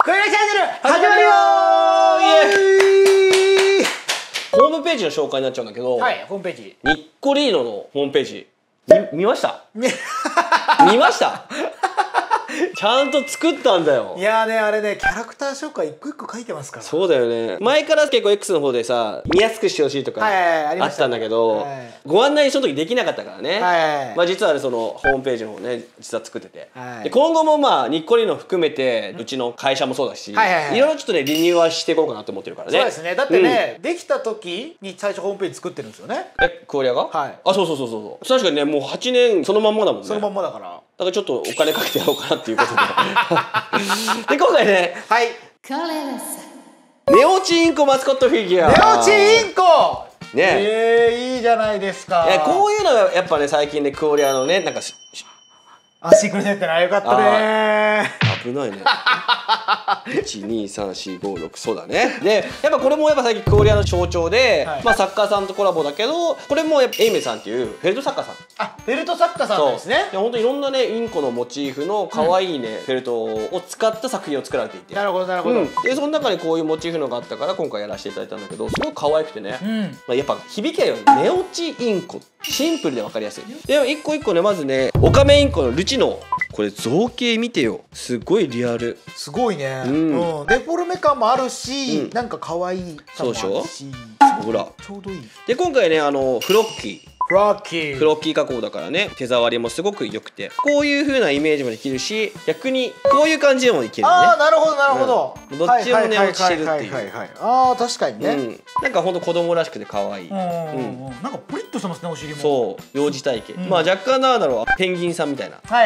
クエラチャンネル始まるよー。 ホームページの紹介になっちゃうんだけど、 はい、ホームページ。 ニッコリーノのホームページ見ました見ましたちゃんと作ったんだよ。 いやーね、あれね、キャラクター紹介一個一個書いてますから。 そうだよね。前から結構 X の方でさ、見やすくしてほしいとかあったんだけど、ご案内その時できなかったからね。まあ実はそのホームページの方ね、実は作ってて、で今後もまあニッコリーノ含めてうちの会社もそうだし、いろいろちょっとねリニューアルしていこうかなと思ってるからね。 そうですね。だってね、できた時に最初ホームページ作ってるんですよね。 クオリアが？はい。あ、そう。確かにね、もう8年そのまんまだもんね。 そのまんまだから。 だからちょっとお金かけてやろうかなっていうことで。で今回ね、はい。ネオチインコマスコットフィギュア。 ネオチインコ。 ね。 いいじゃないですか。 こういうのがやっぱね最近ねクオリアのねなんかシークレットってなよかったね。 危ないね。12345そうだね。でやっぱこれもやっぱ最近クオリアの象徴で、まあ作家さんとコラボだけど、これもやっぱエイメさんっていうフェルト作家さん。 あ、フェルト作家さんですね。 本当にいろんなねインコのモチーフの可愛いねフェルトを使った作品を作られていて。 なるほどなるほど。 でその中にこういうモチーフのがあったから今回やらせていただいたんだけど、すごい可愛くてね。やっぱ響きがよネオチインコ。シンプルで分かりやすい。で一個一個ね、まずねオカメインコのルチノ、これ造形見てよ、すごいリアル。 すごいね。デフォルメ感もあるし、なんか可愛い感もあるし、 ほらちょうどいい。 で今回ねフロッキーフロッキー加工だからね、手触りもすごく良くて、こういう風なイメージもできるし、逆にこういう感じでもいけるね。 ああ、なるほどなるほど。 どっちもね落ちてるっていう。 ああ、確かにね。 なんかほんと子供らしくて可愛い。 なんかプリッとしてますね、お尻も。 そう、幼児体型。まあ若干なんだろう、ペンギンさんみたいな。 はい、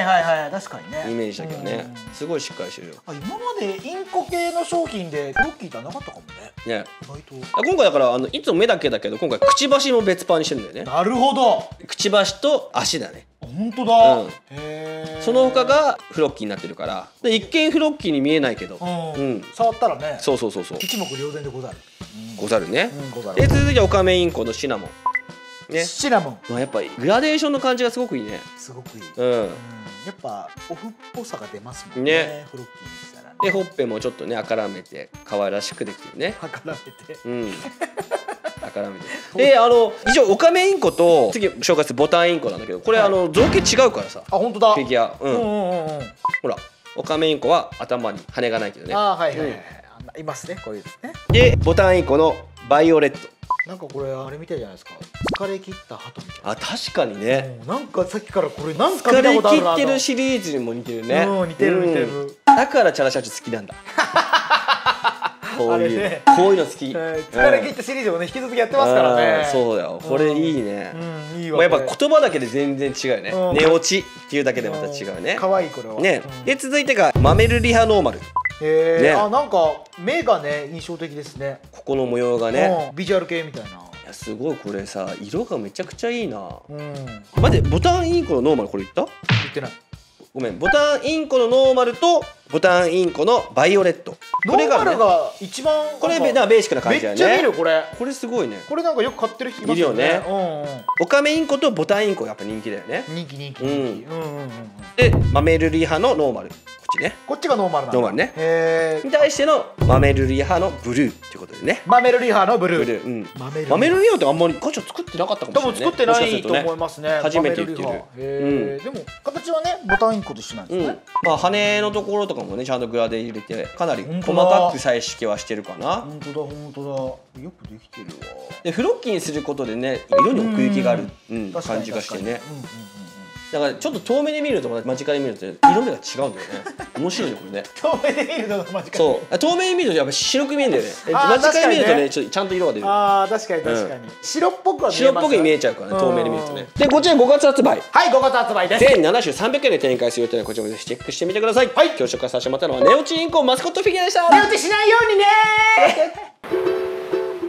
確かにね。 イメージだけどね、すごいしっかりしてるよ。 今までインコ系の商品でフロッキーってなかったかもね。 ね。今回だからいつも目だけだけど、今回くちばしも別パンにしてるんだよね。 なるほど。 くちばしと足だね。 本当だ。 その他がフロッキーになってるから、一見フロッキーに見えないけど、 触ったらね。 そう。 一目瞭然でござる。 ござるね。で続いてオカメインコのシナモン。ね。 シナモン。 まあやっぱりグラデーションの感じがすごくいいね。 すごくいい。やっぱオフっぽさが出ますもんね。フロッキーにしたら。 でほっぺもちょっとね赤らめて可愛らしくできてるね。 赤らめて。 赤らめて。で一応オカメインコと次紹介するボタンインコなんだけど、これ造形違うからさ。 あ、本当だ。 フィギュア。ほらオカメインコは頭に羽がないけどね。 あ、はい。いますね、こういうですね。 でボタンインコのバイオレット。 なんかこれあれみたいじゃないですか。疲れ切った鳩みたいな。 あ、確かにね。 なんかさっきからこれなんか見たことあるな。 疲れ切ってるシリーズにも似てるね。 似てる。 だからチャラ社長好きなんだ。こういうの好き。 疲れ切ったシリーズをね引き続きやってますからね。 そうだよ。これいいね。やっぱ言葉だけで全然違うよね。寝落ちっていうだけでまた違うね。 可愛いこれは。 ね。で続いてがマメルリハノーマル。 あ、なんか目がね印象的ですね。 ここの模様がね。 ビジュアル系みたいな。いやすごいこれさ、色がめちゃくちゃいいな。待って、ボタンインコのノーマルこれ言った？ 言ってない。 ごめん、ボタンインコのノーマルとボタンインコのバイオレット。 ノーマルが一番これベーシックな感じだよね。 めっちゃ見るこれ。 これすごいね。 これなんかよく買ってる人いますよね。 オカメインコとボタンインコやっぱ人気だよね。 人気。 でマメルリ派のノーマル、こっちね。 こっちがノーマルなの。 ノーマルね。に対してのマメルリ派のブルーっていうことでね。 マメルリ派のブルー。 マメルリ派ってあんまりガチャ作ってなかったかもしれない。 多分作ってないと思いますね。 初めて言ってる。 でも形はねボタンインコと一緒なんですね。 まあ羽のところとかもねちゃんとグラデ入れてかなり細かく彩色はしてるかな。 本当だ。よくできてるわ。 でフロッキーにすることでね色に奥行きがある感じがしてね。だからちょっと遠目で見ると間近で見ると色目が違うんだよね。面白いよこれね。 遠目で見ると間近。 そう遠目で見るとやっぱ白く見えるんだよね。間近で見るとねちゃんと色が出る。 ああ確かに。白っぽくは見えます。 白っぽく見えちゃうからね遠目で見るとね。でこちら5月発売。 はい、5月発売です。 全7種300円で展開する予定のこちらもぜひチェックしてみてください。今日紹介させてもらったのはネオチインコマスコットフィギュアでした。 寝落ちしないようにね。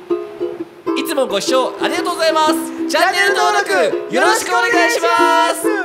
いつもご視聴ありがとうございます。チャンネル登録よろしくお願いします。